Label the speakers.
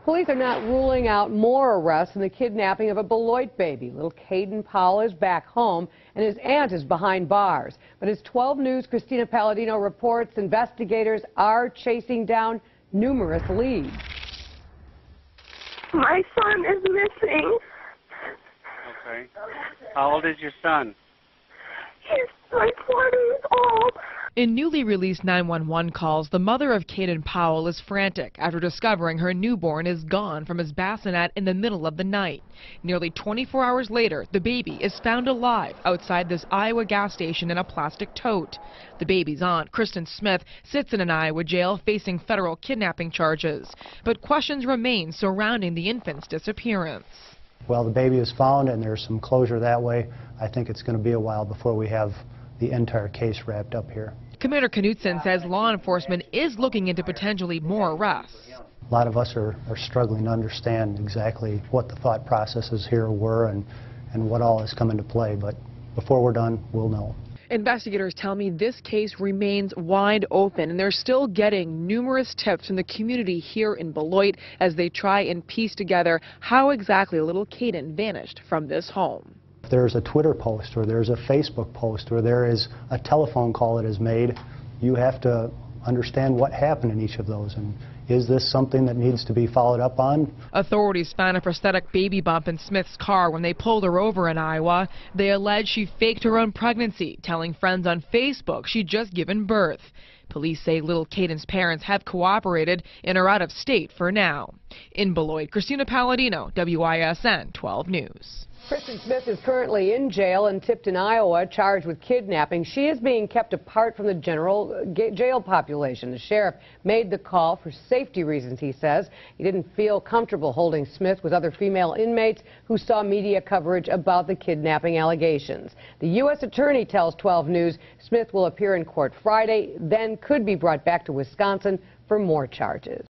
Speaker 1: Police are not ruling out more arrests in the kidnapping of a Beloit baby. Little Caden Powell is back home, and his aunt is behind bars. But as 12 News' Christina Palladino reports, investigators are chasing down numerous leads.
Speaker 2: My son is missing.
Speaker 3: Okay. How old is your son?
Speaker 2: He's like 4 days old.
Speaker 4: In newly released 911 calls, the mother of Caden Powell is frantic after discovering her newborn is gone from his bassinet in the middle of the night. Nearly 24 hours later, the baby is found alive outside this Iowa gas station in a plastic tote. The baby's aunt, Kristen Smith, sits in an Iowa jail facing federal kidnapping charges. But questions remain surrounding the infant's disappearance.
Speaker 5: Well, the baby is found and there's some closure that way. I think it's going to be a while before we have the entire case wrapped up here.
Speaker 4: Commander Knutson says law enforcement is looking into potentially more arrests.
Speaker 5: A lot of us are struggling to understand exactly what the thought processes here were and what all has come into play, but before we're done, we'll know.
Speaker 4: Investigators tell me this case remains wide open, and they're still getting numerous tips from the community here in Beloit as they try and piece together how exactly little Caden vanished from this home.
Speaker 5: If there's a Twitter post or there's a Facebook post or there is a telephone call that is made, you have to understand what happened in each of those, and is this something that needs to be followed up on?
Speaker 4: Authorities found a prosthetic baby bump in Smith's car when they pulled her over in Iowa. They allege she faked her own pregnancy, telling friends on Facebook she'd just given birth. Police say little Caden's parents have cooperated and are out of state for now. In Beloit, Christina Palladino, WISN 12 News.
Speaker 1: Kristen Smith is currently in jail in Tipton, Iowa, charged with kidnapping. She is being kept apart from the general jail population. The sheriff made the call for safety reasons, he says. He didn't feel comfortable holding Smith with other female inmates who saw media coverage about the kidnapping allegations. The U.S. attorney tells 12 News Smith will appear in court Friday, then could be brought back to Wisconsin for more charges.